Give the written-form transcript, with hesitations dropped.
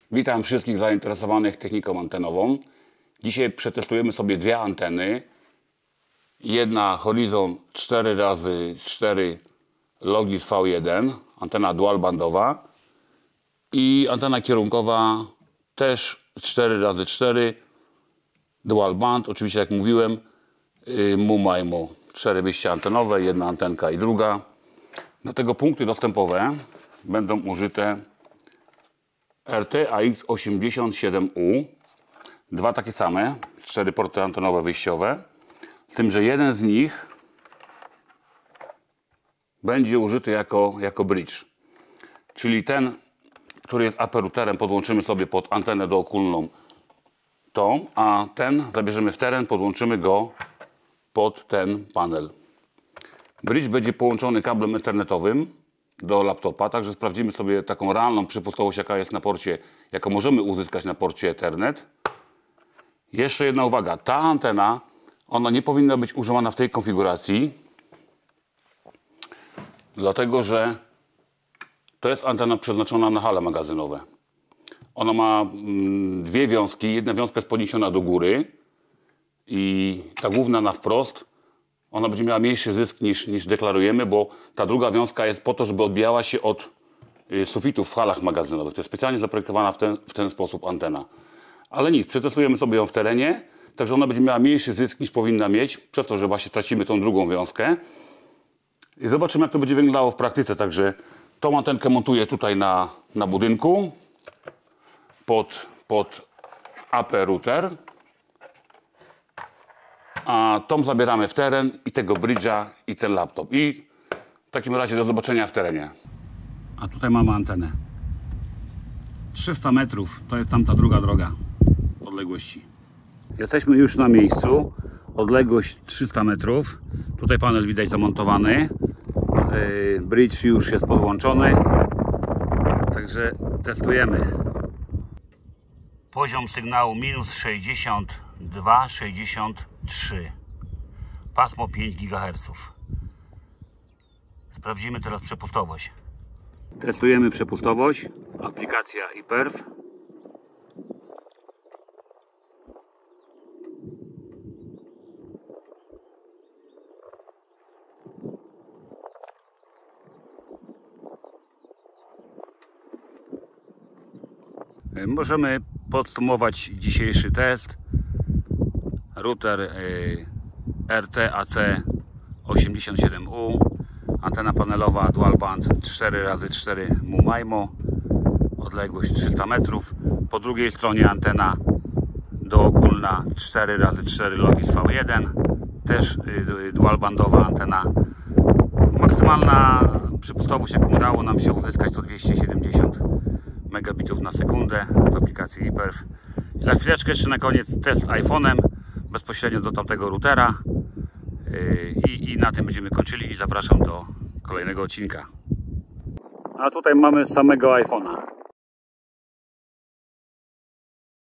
Witam wszystkich zainteresowanych techniką antenową. Dzisiaj przetestujemy sobie dwie anteny. Jedna Horizon 4x4 Logis V1, antena dualbandowa, i antena kierunkowa też 4x4 dual band. Oczywiście, jak mówiłem, MU-MIMO. 4 wyjścia antenowe, jedna antenka i druga. Do tego punkty dostępowe będą użyte RT-AX87U. Dwa takie same, 4 porty antenowe wyjściowe. Z tym, że jeden z nich będzie użyty jako bridge. Czyli ten, który jest AP routerem, podłączymy sobie pod antenę dookólną tą, a ten zabierzemy w teren, podłączymy go pod ten panel. Bridge będzie połączony kablem ethernetowym do laptopa, także sprawdzimy sobie taką realną przepustowość, jaka jest na porcie, jaką możemy uzyskać na porcie Ethernet. Jeszcze jedna uwaga, ta antena, ona nie powinna być używana w tej konfiguracji, dlatego że to jest antena przeznaczona na hale magazynowe. Ona ma dwie wiązki, jedna wiązka jest podniesiona do góry i ta główna na wprost, ona będzie miała mniejszy zysk niż deklarujemy, bo ta druga wiązka jest po to, żeby odbijała się od sufitów w halach magazynowych. To jest specjalnie zaprojektowana w ten sposób antena. Ale nic, przetestujemy sobie ją w terenie, także ona będzie miała mniejszy zysk niż powinna mieć, przez to, że właśnie tracimy tą drugą wiązkę. I zobaczymy, jak to będzie wyglądało w praktyce. Także tą antenkę montuję tutaj na budynku pod AP router, a tą zabieramy w teren i tego bridge'a i ten laptop. I w takim razie do zobaczenia w terenie. A tutaj mamy antenę. 300 metrów to jest tamta druga droga odległości. Jesteśmy już na miejscu. Odległość 300 metrów. Tutaj panel widać zamontowany. Bridge już jest podłączony. Także testujemy. Poziom sygnału minus 62, 63. Pasmo 5 GHz. Sprawdzimy teraz przepustowość. Testujemy przepustowość. Aplikacja iPerf. Możemy podsumować dzisiejszy test. Router RT-AC87U, antena panelowa dual band 4x4 MU-MIMO, odległość 300 metrów. Po drugiej stronie antena dookólna 4x4 Logis V1, też dual bandowa antena. Maksymalna przepustowość, jaką udało nam się uzyskać, to 270 megabitów na sekundę w aplikacji iPerf. Za chwileczkę jeszcze na koniec test iPhone'em bezpośrednio do tamtego routera i na tym będziemy kończyli i zapraszam do kolejnego odcinka. A tutaj mamy samego iPhone'a.